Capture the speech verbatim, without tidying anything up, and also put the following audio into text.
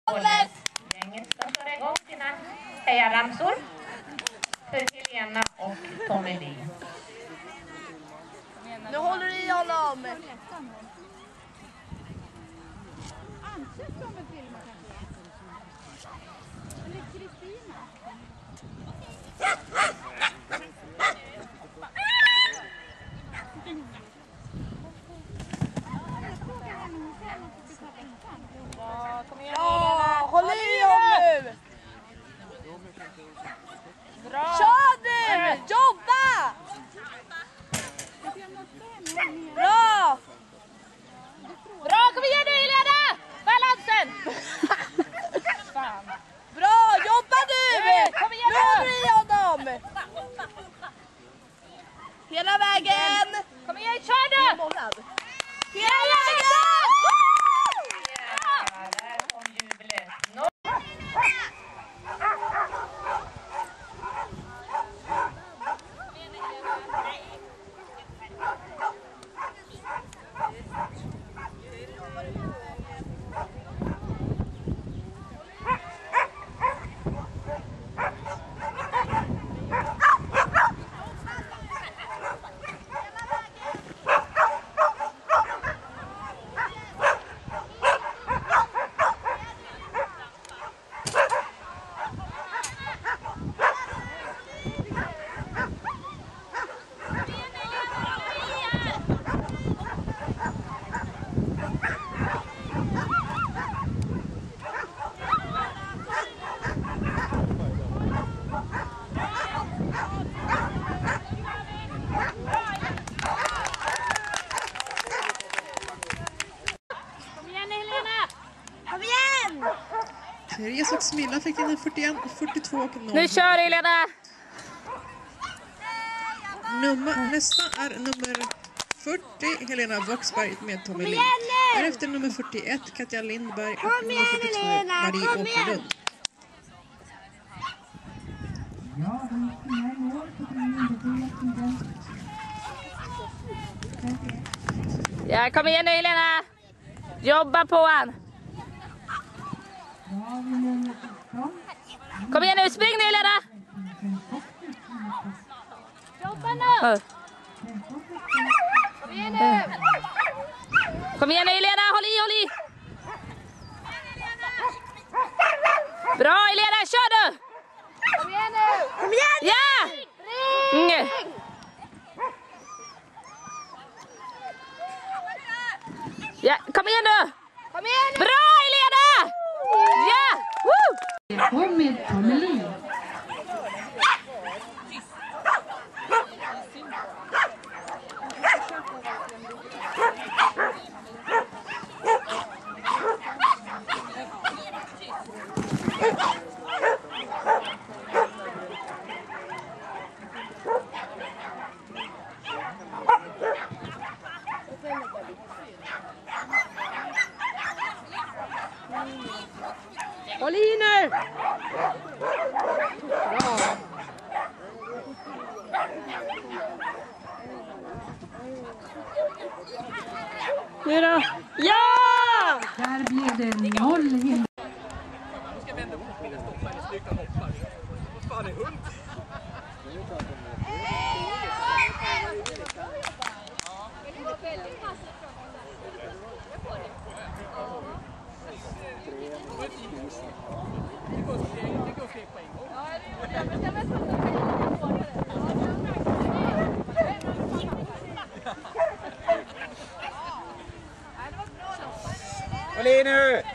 Gänget startar igång sina hejaramsor för Helena och Tommy Lee. Nu håller du i honom. Ja, håll i honom nu. Bra. Kör nu, jobba. Bra. Bra, kom igen nu Helena. Balansen. Bra, jobba nu. Kom igen nu. Håller i honom. Hela vägen. Kom igen, kör nu. Hela vägen. Therese och Smilla fick in fyrtioen, fyrtiotvå och noll. Nu kör Helena! Nummer, nästa är nummer fyrtio, Helena Voxberg med Tommy Lee. Därefter nummer fyrtioett, Katja Lindberg och nummer fyrtiotvå, Marie Åkerlund. Ja, kom igen nu Helena! Jobba på han! Kom igen nu, spring nu Helena! Jobba nu! Kom igen nu! Kom igen nu Helena, håll i, håll i! Bra Helena, kör du! Kom igen nu! Kom igen! Ja! Mm. Ja, kom igen nu! Kom igen nu! Bra Helena! Ja! Woo! Kom med Tommy Lee. Håll i nu! Bra! Nu då? Ja! Där blev det noll. Håll i nu!